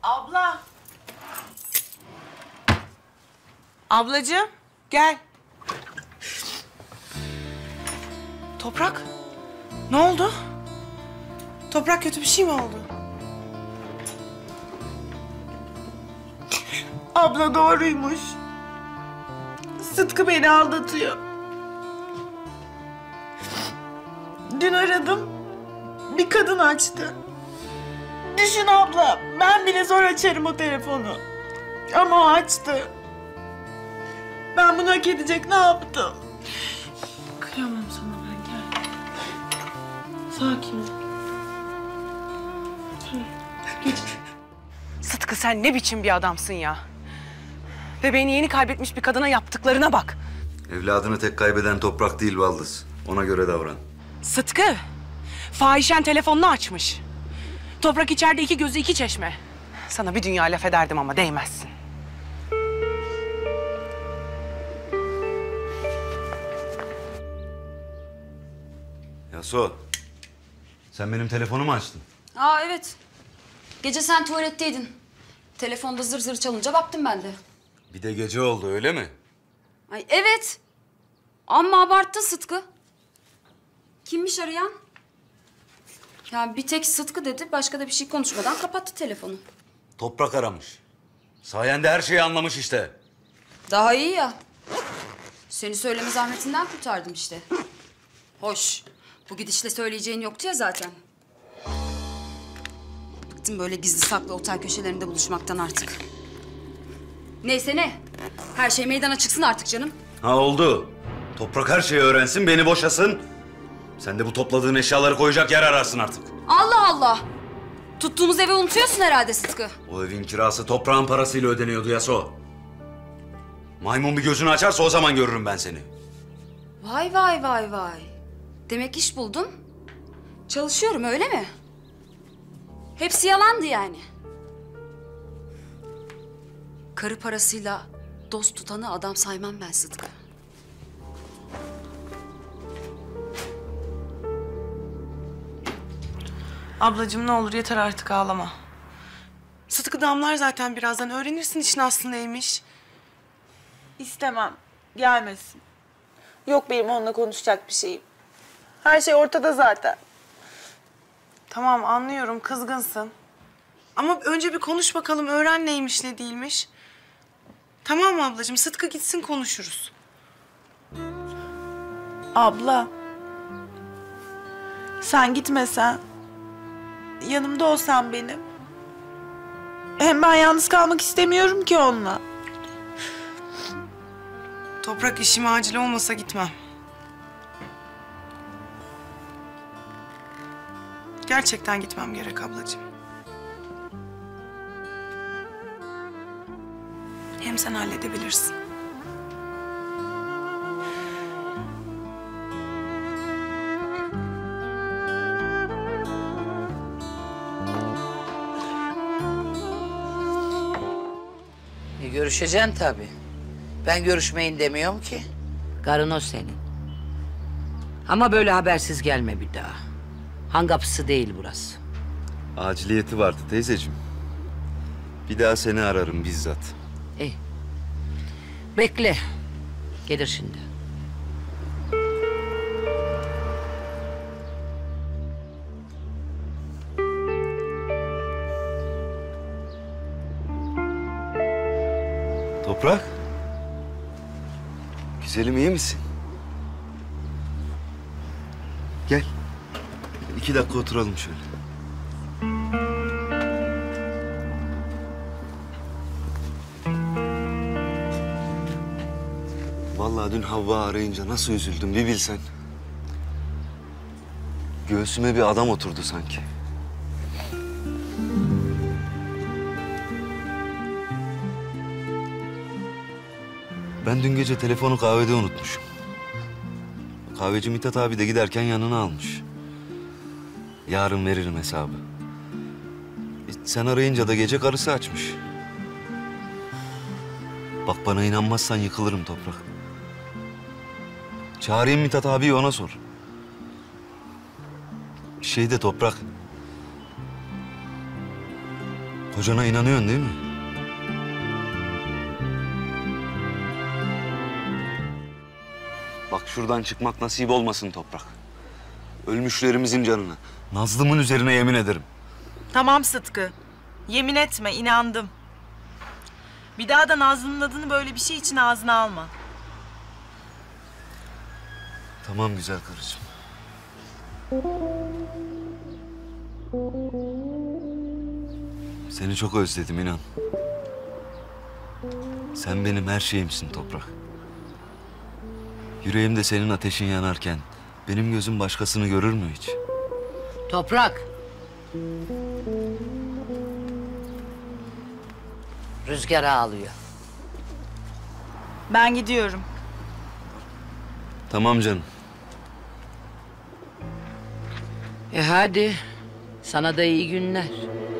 Abla. Ablacığım, gel. Toprak, ne oldu? Toprak, kötü bir şey mi oldu? Abla doğruymuş. Sıtkı beni aldatıyor. Dün aradım, bir kadın açtı. Düşün abla, ben bile zor açarım o telefonu. Ama o açtı. Ben bunu hak edecek ne yaptım? Kıyamam sana ben, gel. Sakin ol. Geç. Sıtkı, sen ne biçim bir adamsın ya? Bebeğini yeni kaybetmiş bir kadına yaptıklarına bak. Evladını tek kaybeden Toprak değil Baldız. Ona göre davran. Sıtkı, fahişen telefonunu açmış. Toprak içeride iki gözü iki çeşme. Sana bir dünya laf ederdim ama değmezsin. Yaso, sen benim telefonumu açtın. Aa evet. Gece sen tuvaletteydin. Telefonda zır zır çalınca baktım ben de. Bir de gece oldu öyle mi? Ay evet. Amma abarttın Sıtkı. Kimmiş arayan? Ya bir tek Sıtkı dedi, başka da bir şey konuşmadan kapattı telefonu. Toprak aramış. Sayende her şeyi anlamış işte. Daha iyi ya. Seni söyleme zahmetinden kurtardım işte. Hoş. Bu gidişle söyleyeceğin yoktu ya zaten. Bıktım böyle gizli saklı otel köşelerinde buluşmaktan artık. Neyse ne. Her şey meydana çıksın artık canım. Ha oldu. Toprak her şeyi öğrensin, beni boşasın. Sen de bu topladığın eşyaları koyacak yer ararsın artık. Allah Allah. Tuttuğumuz evi unutuyorsun herhalde Sıtkı. O evin kirası toprağın parasıyla ödeniyordu Yaso. Maymun bir gözünü açarsa o zaman görürüm ben seni. Vay vay vay vay. Demek iş buldun. Çalışıyorum öyle mi? Hepsi yalandı yani. Karı parasıyla dost tutanı adam saymam ben Sıtkı. Ablacığım ne olur yeter artık ağlama. Sıtkı damlar zaten birazdan. Öğrenirsin işin aslı neymiş. İstemem. Gelmesin. Yok benim onunla konuşacak bir şeyim. Her şey ortada zaten. Tamam anlıyorum kızgınsın. Ama önce bir konuş bakalım. Öğren neymiş ne değilmiş. Tamam mı ablacığım? Sıtkı gitsin konuşuruz. Abla. Sen gitmesen. Yanımda olsan benim. Hem ben yalnız kalmak istemiyorum ki onunla. Toprak işim acil olmasa gitmem. Gerçekten gitmem gerek ablacığım. Hem sen halledebilirsin. Görüşeceksin tabii. Ben görüşmeyin demiyorum ki. Karın o senin. Ama böyle habersiz gelme bir daha. Han kapısı değil burası. Aciliyeti vardı teyzeciğim. Bir daha seni ararım bizzat. İyi. Bekle. Gelir şimdi. Toprak. Güzelim iyi misin? Gel. 2 dakika oturalım şöyle. Vallahi dün Havva arayınca nasıl üzüldüm bir bilsen. Göğsüme bir adam oturdu sanki. Ben dün gece telefonu kahvede unutmuşum. Kahveci Mithat abi de giderken yanına almış. Yarın veririm hesabı. Sen arayınca da gece karısı açmış. Bak bana inanmazsan yıkılırım Toprak. Çağırayım Mithat abiyi ona sor. Toprak. Kocana inanıyorsun değil mi? Bak şuradan çıkmak nasip olmasın Toprak. Ölmüşlerimizin canına. Nazlımın üzerine yemin ederim. Tamam Sıtkı. Yemin etme, inandım. Bir daha da Nazlı'nın adını böyle bir şey için ağzına alma. Tamam güzel karıcığım. Seni çok özledim inan. Sen benim her şeyimsin Toprak. Yüreğimde senin ateşin yanarken benim gözüm başkasını görür mü hiç? Toprak. Rüzgar ağlıyor. Ben gidiyorum. Tamam canım. Hadi. Sana da iyi günler.